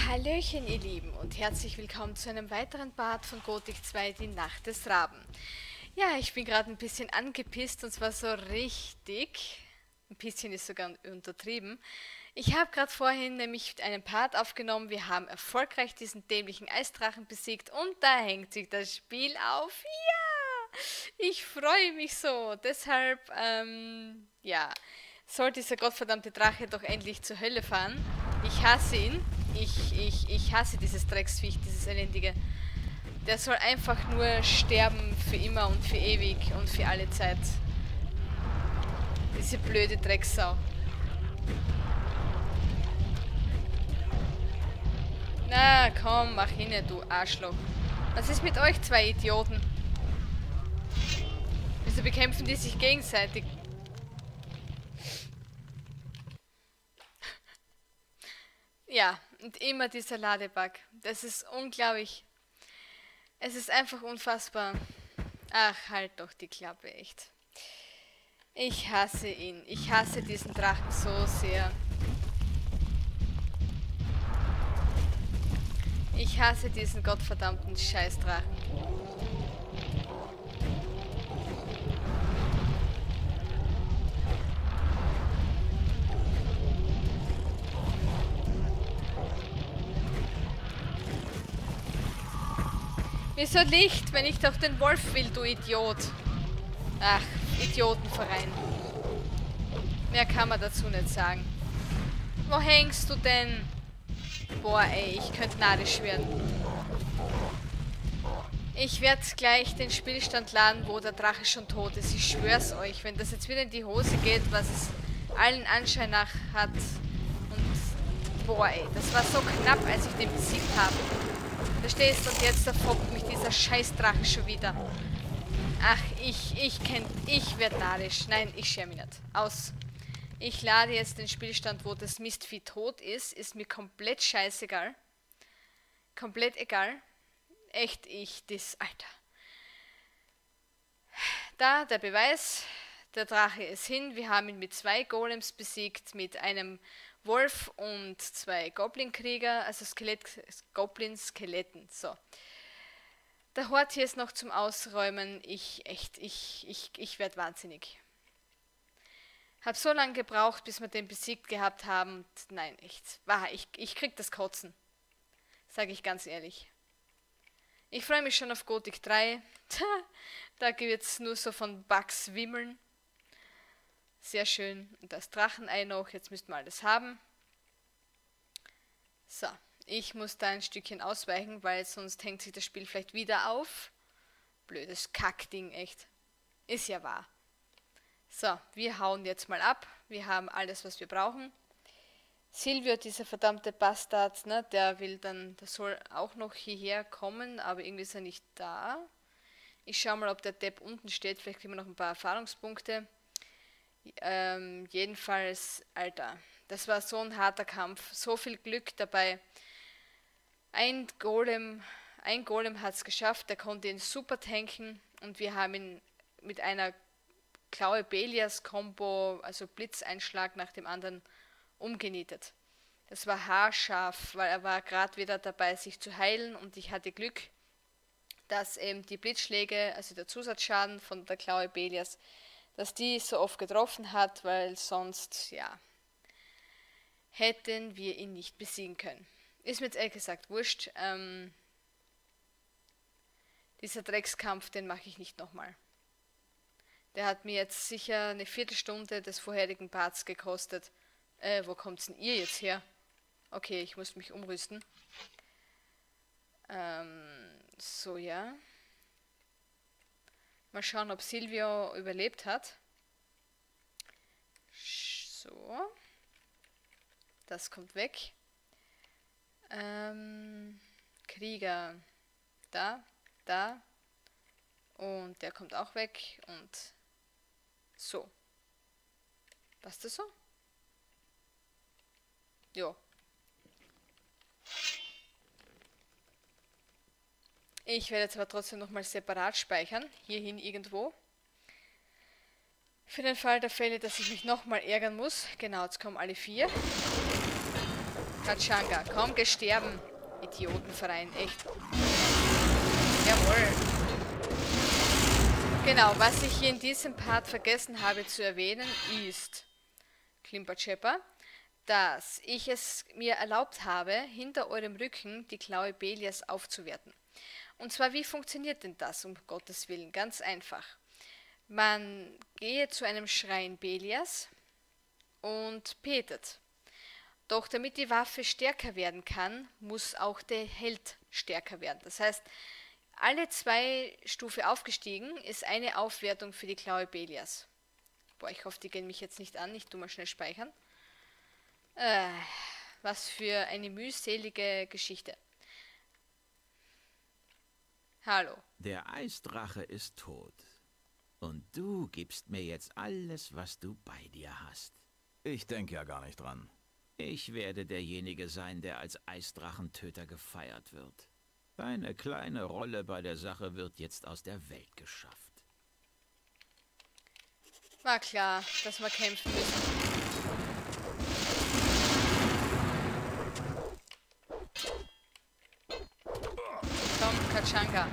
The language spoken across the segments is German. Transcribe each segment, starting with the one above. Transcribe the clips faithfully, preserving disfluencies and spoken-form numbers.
Hallöchen ihr Lieben und herzlich willkommen zu einem weiteren Part von Gothic zwei, die Nacht des Raben. Ja, ich bin gerade ein bisschen angepisst und zwar so richtig. Ein bisschen ist sogar untertrieben. Ich habe gerade vorhin nämlich einen Part aufgenommen, wir haben erfolgreich diesen dämlichen Eisdrachen besiegt und da hängt sich das Spiel auf. Ja, ich freue mich so. Deshalb, ähm, ja, soll dieser gottverdammte Drache doch endlich zur Hölle fahren. Ich hasse ihn. Ich, ich, ich hasse dieses Drecksviech, dieses Elendige. Der soll einfach nur sterben für immer und für ewig und für alle Zeit. Diese blöde Drecksau. Na komm, mach hin, du Arschloch. Was ist mit euch zwei Idioten? Wieso bekämpfen die sich gegenseitig? Ja, und immer dieser Ladebug. Das ist unglaublich. Es ist einfach unfassbar. Ach, halt doch die Klappe, echt. Ich hasse ihn. Ich hasse diesen Drachen so sehr. Ich hasse diesen gottverdammten Scheißdrachen. Wieso Licht, wenn ich doch den Wolf will, du Idiot? Ach, Idiotenverein. Mehr kann man dazu nicht sagen. Wo hängst du denn? Boah, ey, ich könnte narisch werden. Ich werde gleich den Spielstand laden, wo der Drache schon tot ist. Ich schwör's euch, wenn das jetzt wieder in die Hose geht, was es allen Anschein nach hat. Und boah, ey, das war so knapp, als ich den besiegt habe. Verstehst du? Und jetzt verfoppt mich dieser Scheißdrache schon wieder. Ach, ich, ich kenn, ich werd narisch. Nein, ich schäme mich nicht. Aus. Ich lade jetzt den Spielstand, wo das Mistvieh tot ist. Ist mir komplett scheißegal. Komplett egal. Echt, ich, das, Alter. Da, der Beweis. Der Drache ist hin. Wir haben ihn mit zwei Golems besiegt, mit einem Wolf und zwei Goblin-Krieger, also Skelett, Goblin-Skeletten. So. Der Hort hier ist noch zum Ausräumen. Ich, echt, ich, ich, ich werde wahnsinnig. Hab so lange gebraucht, bis wir den besiegt gehabt haben. Nein, echt. Ich, ich krieg das Kotzen. Sage ich ganz ehrlich. Ich freue mich schon auf Gothic drei. Da wird es nur so von Bugs wimmeln. Sehr schön. Und das Drachenei noch. Jetzt müssten wir alles haben. So. Ich muss da ein Stückchen ausweichen, weil sonst hängt sich das Spiel vielleicht wieder auf. Blödes Kackding, echt. Ist ja wahr. So, wir hauen jetzt mal ab. Wir haben alles, was wir brauchen. Silvio, dieser verdammte Bastard, ne, der will dann, der soll auch noch hierher kommen, aber irgendwie ist er nicht da. Ich schaue mal, ob der Depp unten steht. Vielleicht kriegen wir noch ein paar Erfahrungspunkte. Ähm, jedenfalls, Alter, das war so ein harter Kampf, so viel Glück dabei. Ein Golem, ein Golem hat es geschafft, der konnte ihn super tanken und wir haben ihn mit einer Klaue Belias Combo, also Blitzeinschlag nach dem anderen, umgenietet. Das war haarscharf, weil er war gerade wieder dabei, sich zu heilen und ich hatte Glück, dass eben die Blitzschläge, also der Zusatzschaden von der Klaue Belias, dass die so oft getroffen hat, weil sonst, ja, hätten wir ihn nicht besiegen können. Ist mir jetzt ehrlich gesagt wurscht. Ähm, dieser Dreckskampf, den mache ich nicht nochmal. Der hat mir jetzt sicher eine Viertelstunde des vorherigen Parts gekostet. Äh, wo kommt's denn ihr jetzt her? Okay, ich muss mich umrüsten. Ähm, so, ja. Mal schauen, ob Silvio überlebt hat. So. Das kommt weg. Ähm, Krieger. Da, da. Und der kommt auch weg. Und so. Passt das so? Jo. Ich werde jetzt aber trotzdem nochmal separat speichern. Hierhin irgendwo. Für den Fall der Fälle, dass ich mich nochmal ärgern muss. Genau, jetzt kommen alle vier. Kachanga, komm, gesterben. Idiotenverein, echt. Jawohl. Genau, was ich hier in diesem Part vergessen habe zu erwähnen, ist, Klimperchepper, dass ich es mir erlaubt habe, hinter eurem Rücken die Klaue Belias aufzuwerten. Und zwar, wie funktioniert denn das, um Gottes Willen? Ganz einfach. Man gehe zu einem Schrein Belias und betet. Doch damit die Waffe stärker werden kann, muss auch der Held stärker werden. Das heißt, alle zwei Stufe aufgestiegen ist eine Aufwertung für die Klaue Belias. Boah, ich hoffe, die gehen mich jetzt nicht an. Ich tue mal schnell speichern. Äh, was für eine mühselige Geschichte. Hallo. Der Eisdrache ist tot. Und du gibst mir jetzt alles, was du bei dir hast. Ich denke ja gar nicht dran. Ich werde derjenige sein, der als Eisdrachentöter gefeiert wird. Deine kleine Rolle bei der Sache wird jetzt aus der Welt geschafft. War klar, dass wir kämpfen müssen. Komm, Kachanga.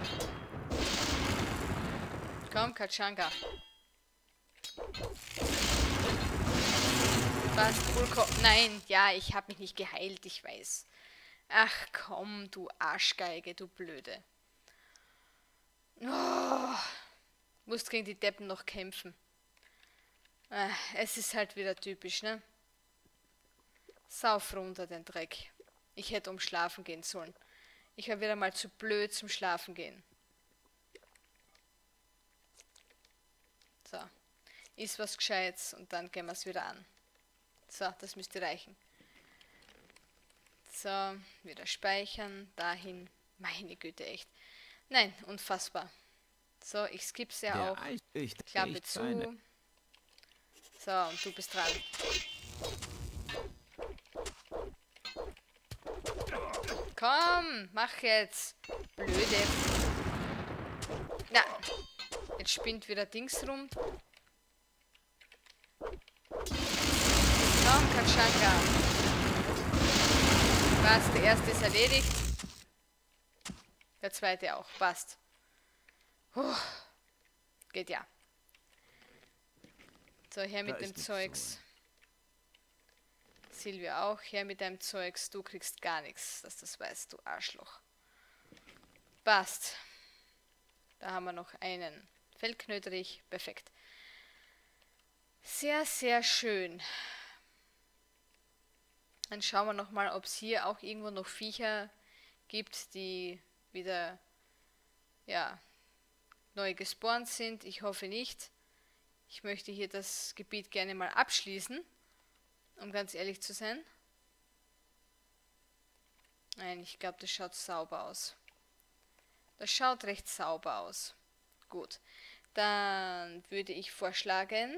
Komm, Kachanga. Was? Vulko? Nein, ja, ich habe mich nicht geheilt, ich weiß. Ach komm, du Arschgeige, du Blöde. Oh, musst gegen die Deppen noch kämpfen. Ah, es ist halt wieder typisch, ne? Sauf runter den Dreck. Ich hätte um schlafen gehen sollen. Ich war wieder mal zu blöd zum Schlafen gehen. So. Ist was Gescheites und dann gehen wir es wieder an. So, das müsste reichen. So, wieder speichern. Dahin. Meine Güte, echt. Nein, unfassbar. So, ich skipp's ja Der auch. Eis ich, Klappe ich zu. deine- So, und du bist dran. Komm, mach jetzt. Blöde. Na, jetzt spinnt wieder Dings rum. Komm, Kachanga. Was, der erste ist erledigt. Der zweite auch, passt. Puh. Geht ja. So, her mit Da dem ist nichts Zeugs. Silvia auch, her mit deinem Zeugs. Du kriegst gar nichts, dass das weißt, du Arschloch. Passt. Da haben wir noch einen Feldknöterich. Perfekt. Sehr, sehr schön. Dann schauen wir nochmal, ob es hier auch irgendwo noch Viecher gibt, die wieder, ja, neu gespawnt sind. Ich hoffe nicht. Ich möchte hier das Gebiet gerne mal abschließen, um ganz ehrlich zu sein. Nein, ich glaube, das schaut sauber aus. Das schaut recht sauber aus. Gut, dann würde ich vorschlagen,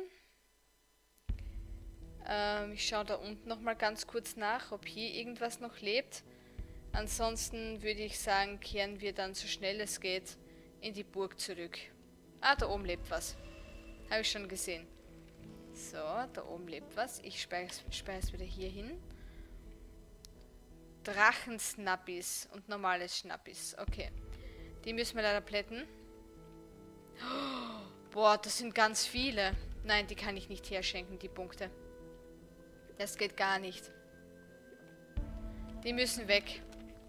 ähm, ich schaue da unten nochmal ganz kurz nach, ob hier irgendwas noch lebt. Ansonsten würde ich sagen, kehren wir dann so schnell es geht in die Burg zurück. Ah, da oben lebt was. Habe ich schon gesehen. So, da oben lebt was. Ich speichere es wieder hier hin. Drachensnappis und normales Schnappis. Okay. Die müssen wir leider plätten. Oh, boah, das sind ganz viele. Nein, die kann ich nicht herschenken, die Punkte. Das geht gar nicht. Die müssen weg.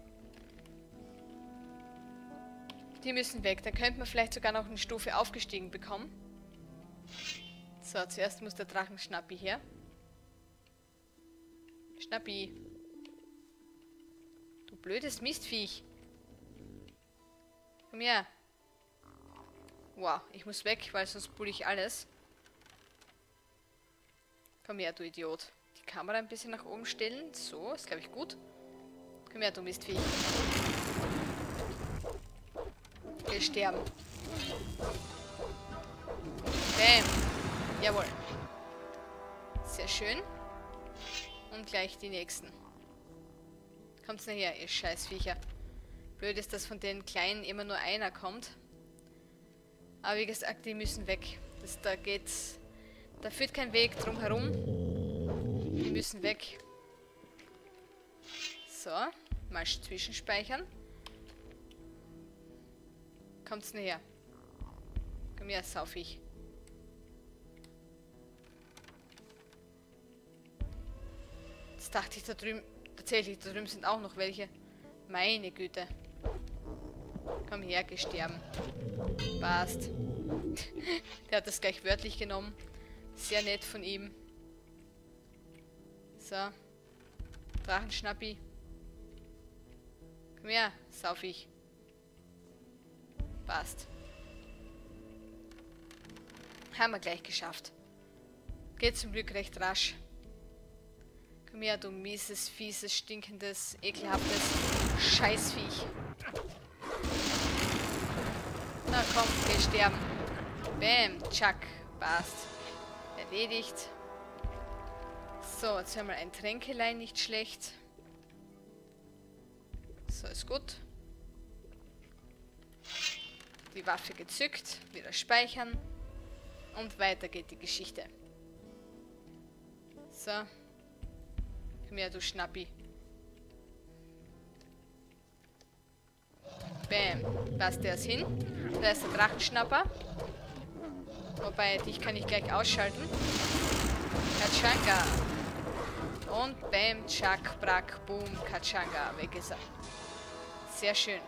Die müssen weg. Dann könnte man vielleicht sogar noch eine Stufe aufgestiegen bekommen. So, zuerst muss der Drachenschnappi her. Schnappi. Du blödes Mistviech. Komm her. Wow, ich muss weg, weil sonst pulle ich alles. Komm her, du Idiot. Die Kamera ein bisschen nach oben stellen. So, ist glaube ich gut. Komm her, du Mistviech. Wir sterben. Bam. Jawohl. Sehr schön. Und gleich die nächsten. Kommt's nachher, ihr Scheißviecher. Blöd ist, dass von den Kleinen immer nur einer kommt. Aber wie gesagt, die müssen weg. Das, da geht's. Da führt kein Weg drum herum. Die müssen weg. So, mal zwischenspeichern. Kommt's näher? Komm her, Saufig. Jetzt dachte ich, da drüben... Tatsächlich, da drüben sind auch noch welche. Meine Güte. Komm her, geh sterben. Passt. Der hat das gleich wörtlich genommen. Sehr nett von ihm. So. Drachenschnappi. Komm her, Saufig. Passt. Haben wir gleich geschafft. Geht zum Glück recht rasch. Komm her, du mieses, fieses, stinkendes, ekelhaftes Scheißviech. Na komm, geh sterben. Bäm, tschack, passt. Erledigt. So, jetzt haben wir ein Tränkelein, nicht schlecht. So, ist gut. Die Waffe gezückt, wieder speichern. Und weiter geht die Geschichte. So. Komm her, du Schnappi. Bäm. Passt der ist hin. Da ist der Drachenschnapper. Wobei, dich kann ich gleich ausschalten. Katschanga. Und bäm, tschak, brack, boom, Katschanga. Weg ist er. Sehr schön.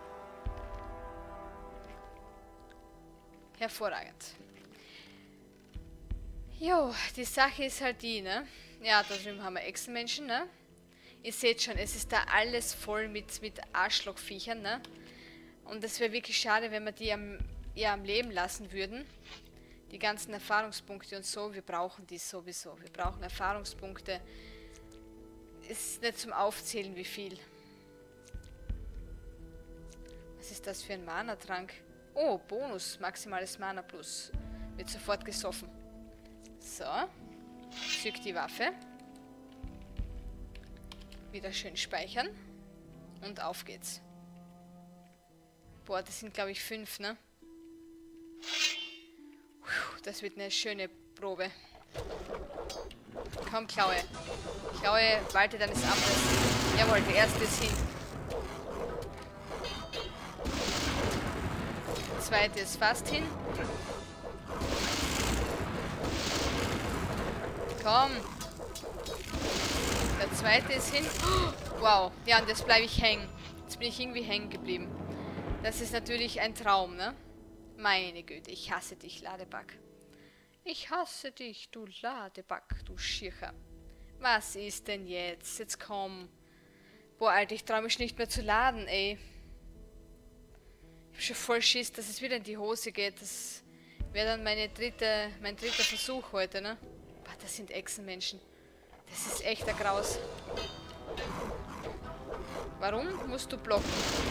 Hervorragend. Jo, die Sache ist halt die, ne? Ja, da drüben haben wir Echsenmenschen, ne? Ihr seht schon, es ist da alles voll mit, mit Arschlochviechern, ne? Und es wäre wirklich schade, wenn wir die am, ja, am Leben lassen würden. Die ganzen Erfahrungspunkte und so, wir brauchen die sowieso. Wir brauchen Erfahrungspunkte. Ist nicht zum Aufzählen, wie viel. Was ist das für ein Mana-Trank? Oh, Bonus, maximales Mana plus. Wird sofort gesoffen. So. Zück die Waffe. Wieder schön speichern. Und auf geht's. Boah, das sind glaube ich fünf, ne? Das wird eine schöne Probe. Komm, Klaue. Klaue, walte deines Amtes. Jawohl, der erste ist hin. Der zweite ist fast hin. Komm. Der zweite ist hin. Oh, wow. Ja, und jetzt bleibe ich hängen. Jetzt bin ich irgendwie hängen geblieben. Das ist natürlich ein Traum, ne? Meine Güte, ich hasse dich, Ladeback. Ich hasse dich, du Ladeback, du Schircher. Was ist denn jetzt? Jetzt komm. Boah, Alter, ich traue mich nicht mehr zu laden, ey. Ich hab schon voll Schiss, dass es wieder in die Hose geht. Das wäre dann meine dritte, mein dritter Versuch heute, ne? Boah, das sind Echsenmenschen. Das ist echt ein Graus. Warum musst du blocken?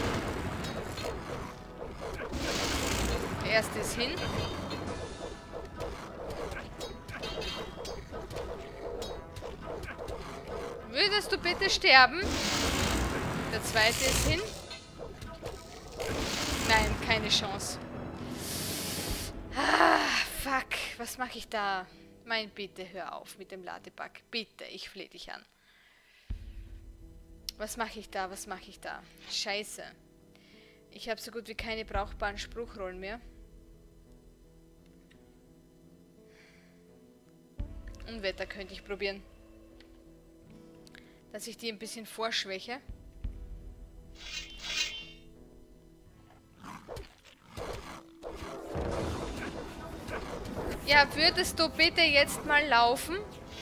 Der erste ist hin. Würdest du bitte sterben? Der zweite ist hin. Nein, keine Chance. Ah, fuck. Was mache ich da? Mein, bitte hör auf mit dem Ladeback. Bitte, ich flehe dich an. Was mache ich da? Was mache ich da? Scheiße. Ich habe so gut wie keine brauchbaren Spruchrollen mehr. Unwetter könnte ich probieren. Dass ich die ein bisschen vorschwäche. Ja, würdest du bitte jetzt mal laufen?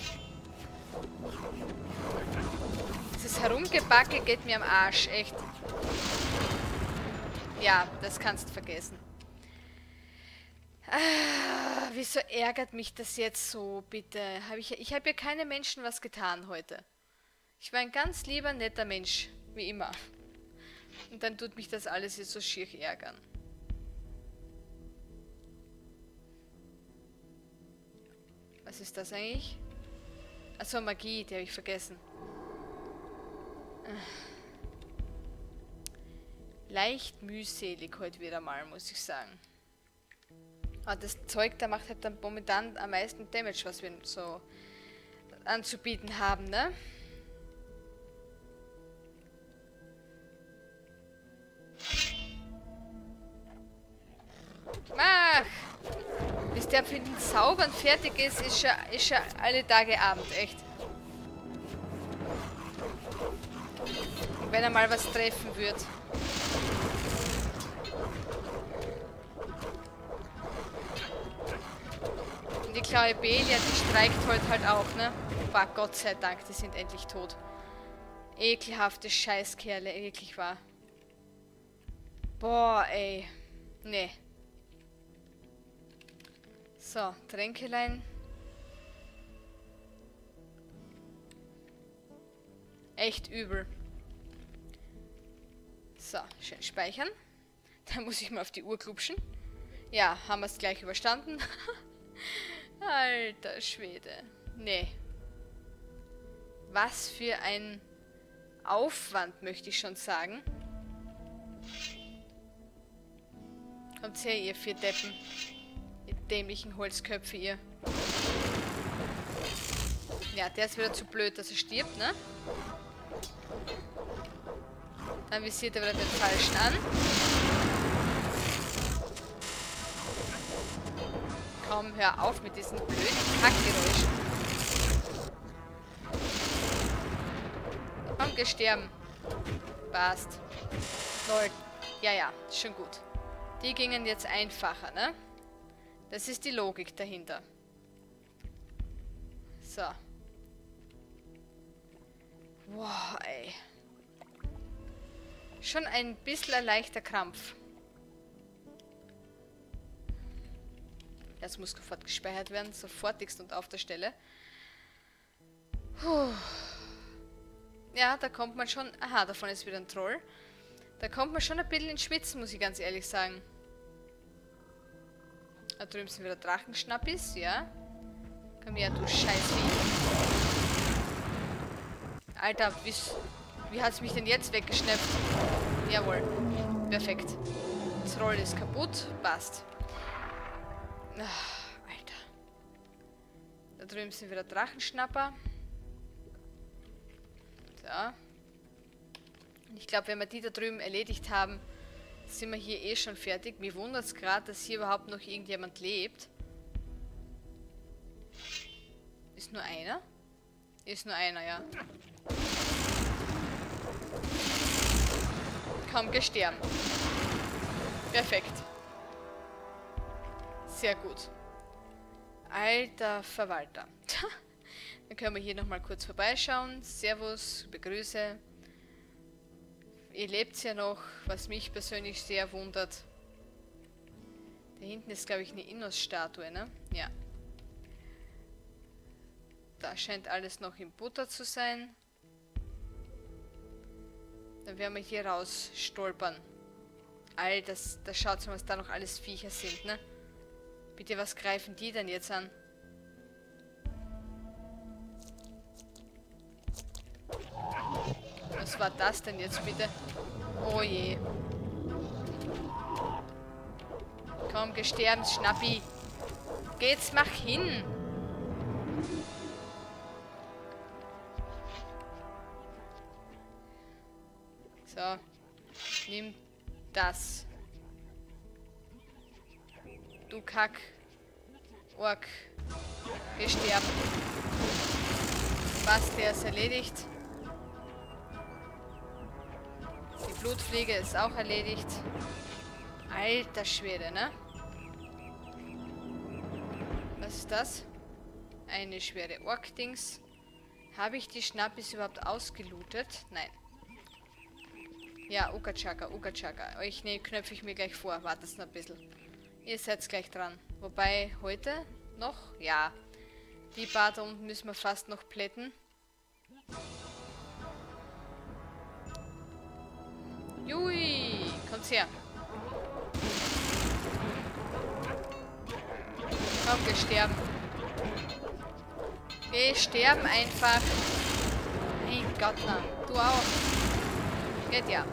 Dieses Herumgebacke geht mir am Arsch, echt. Ja, das kannst du vergessen. Ah, wieso ärgert mich das jetzt so, bitte? Hab ich ich habe ja keine Menschen was getan heute. Ich war ein ganz lieber, netter Mensch, wie immer. Und dann tut mich das alles jetzt so schier ärgern. Was ist das eigentlich? Achso, Magie, die habe ich vergessen. Leicht mühselig heute wieder mal, muss ich sagen. Aber das Zeug, da macht halt dann momentan am meisten Damage, was wir so anzubieten haben, ne? der für den Zaubern fertig ist, ist schon, ist schon alle Tage Abend, echt. Wenn er mal was treffen wird. Und die Klaue Belia, die streikt heute halt auch, ne? War Gott sei Dank, die sind endlich tot. Ekelhafte Scheißkerle, eklig war. Boah, ey. Nee. So, Tränkelein. Echt übel. So, schön speichern. Dann muss ich mal auf die Uhr klupschen. Ja, haben wir es gleich überstanden. Alter Schwede. Nee. Was für ein Aufwand, möchte ich schon sagen. Kommt her, ihr vier Deppen. Ihr dämlichen Holzköpfe, ihr. Ja, der ist wieder zu blöd, dass er stirbt, ne? Dann visiert er wieder den Falschen an. Komm, hör auf mit diesen blöden Kackgeräuschen. Komm, geh sterben. Passt. Lol. Ja, ja, ist schon gut. Die gingen jetzt einfacher, ne? Das ist die Logik dahinter. So. Wow, ey. Schon ein bisschen ein leichter Krampf. Das muss sofort gespeichert werden, sofortigst und auf der Stelle. Puh. Ja, da kommt man schon... Aha, davon ist wieder ein Troll. Da kommt man schon ein bisschen ins Schwitzen, muss ich ganz ehrlich sagen. Da drüben sind wieder Drachenschnappis, ja. Komm her, du Scheißvieh. Alter, wie, wie hat es mich denn jetzt weggeschnappt? Jawohl. Perfekt. Das Roll ist kaputt. Passt. Ach, Alter. Da drüben sind wieder Drachenschnapper. So. Ich glaube, wenn wir die da drüben erledigt haben, sind wir hier eh schon fertig. Mir wundert es gerade, dass hier überhaupt noch irgendjemand lebt. Ist nur einer? Ist nur einer, ja. Kaum gesterben. Perfekt. Sehr gut. Alter Verwalter. Dann können wir hier nochmal kurz vorbeischauen. Servus, begrüße. Ihr lebt ja noch, was mich persönlich sehr wundert. Da hinten ist, glaube ich, eine Innos-Statue, ne? Ja. Da scheint alles noch in Butter zu sein. Dann werden wir hier raus stolpern. Alter, das, das schaut mal, was da noch alles Viecher sind, ne? Bitte, was greifen die denn jetzt an? Was war das denn jetzt bitte? Oh je. Komm, gesterben, Schnappi. Geht's, mach hin. So. Nimm das. Du Kack. Ork. Gesterben. Was, der ist erledigt. Die Blutfliege ist auch erledigt. Alter Schwede, ne? Was ist das? Eine schwere Ork-Dings. Habe ich die Schnappis überhaupt ausgelootet? Nein. Ja, Ukachaka, Ukachaka. Euch ne, knöpfe ich mir gleich vor. Wartet noch ein bisschen. Ihr seid gleich dran. Wobei, heute noch? Ja. Die paar da unten müssen wir fast noch plätten. Jui, kommt's her. Komm, geh sterben. Geh sterben einfach. Mein Gott, na. Du auch. Geht ja.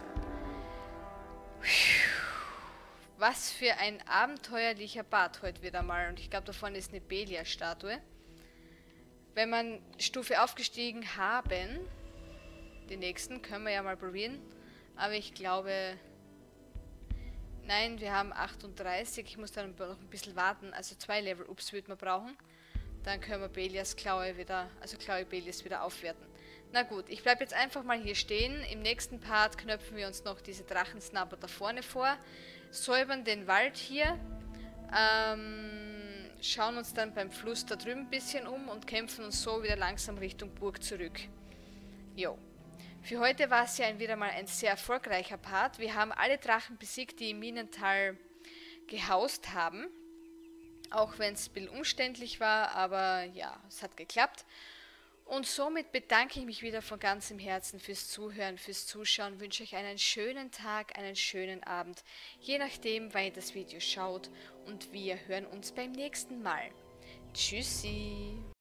Was für ein abenteuerlicher Part heute wieder mal. Und ich glaube, da vorne ist eine Belia-Statue. Wenn man Stufe aufgestiegen haben, den nächsten können wir ja mal probieren. Aber ich glaube... Nein, wir haben achtunddreißig. Ich muss dann noch ein bisschen warten. Also zwei Level-Ups würden wir brauchen. Dann können wir Belias Klaue wieder, also Klaue Belias wieder aufwerten. Na gut, ich bleibe jetzt einfach mal hier stehen. Im nächsten Part knöpfen wir uns noch diese Drachensnapper da vorne vor. Säubern den Wald hier. Ähm, schauen uns dann beim Fluss da drüben ein bisschen um und kämpfen uns so wieder langsam Richtung Burg zurück. Jo. Für heute war es ja ein, wieder mal ein sehr erfolgreicher Part. Wir haben alle Drachen besiegt, die im Minental gehaust haben. Auch wenn es ein bisschen umständlich war, aber ja, es hat geklappt. Und somit bedanke ich mich wieder von ganzem Herzen fürs Zuhören, fürs Zuschauen. Wünsche euch einen schönen Tag, einen schönen Abend, je nachdem, wann ihr das Video schaut. Und wir hören uns beim nächsten Mal. Tschüssi!